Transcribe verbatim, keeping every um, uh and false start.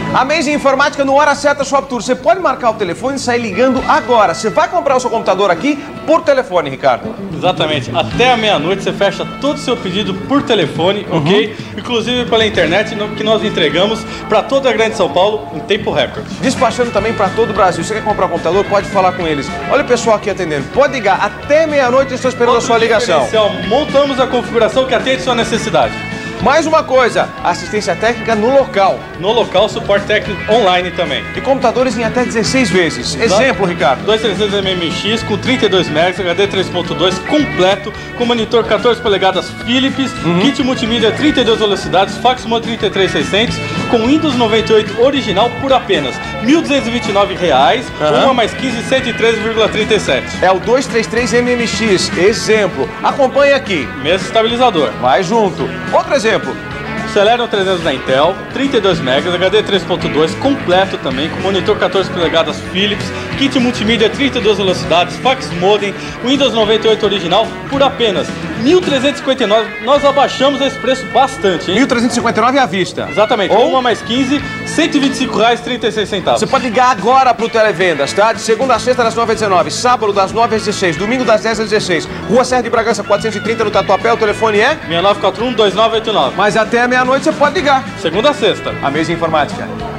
A Amazing Informática no Hora Certa Shop Tour. Você pode marcar o telefone e sair ligando agora. Você vai comprar o seu computador aqui por telefone, Ricardo. Exatamente. Até a meia-noite você fecha todo o seu pedido por telefone, uhum. ok? Inclusive pela internet, no, que nós entregamos para toda a Grande São Paulo em tempo recorde. Despachando também para todo o Brasil. Você quer comprar um computador? Pode falar com eles. Olha o pessoal aqui atendendo. Pode ligar. Até meia-noite estou esperando Outro a sua ligação. Montamos a configuração que atende sua necessidade. Mais uma coisa, assistência técnica no local. No local, suporte técnico online também. E computadores em até dezesseis vezes. Exato. Exemplo, Ricardo. dois mil e trezentos M M X com trinta e dois megahertz, H D três ponto dois completo, com monitor quatorze polegadas Philips, uhum. kit multimídia trinta e duas velocidades, fax mode trinta e três mil e seiscentos, com Windows noventa e oito original por apenas mil duzentos e vinte e nove reais, uhum. uma mais quinze, cento e treze vírgula trinta e sete. É o duzentos e trinta e três M M X. Exemplo. Acompanhe aqui. Mesmo estabilizador. Vai junto. Outro exemplo. Celeron trezentos da Intel, trinta e dois megahertz, H D três ponto dois completo também, com monitor quatorze polegadas Philips, kit multimídia trinta e duas velocidades, fax modem, Windows noventa e oito original por apenas mil trezentos e cinquenta e nove. Nós abaixamos esse preço bastante, hein? mil trezentos e cinquenta e nove à vista. Exatamente. Ou uma mais quinze, cento e vinte e cinco reais e trinta e seis centavos. Você pode ligar agora pro Televendas, tá? De segunda a sexta das nove às dezenove, sábado das nove às dezesseis, domingo das dez às dezesseis. Rua Serra de Bragança quatrocentos e trinta no Tatuapé. O telefone é seis nove quatro um, dois nove oito nove. Mas até a meia-noite você pode ligar. Segunda a sexta. Amazing Informática.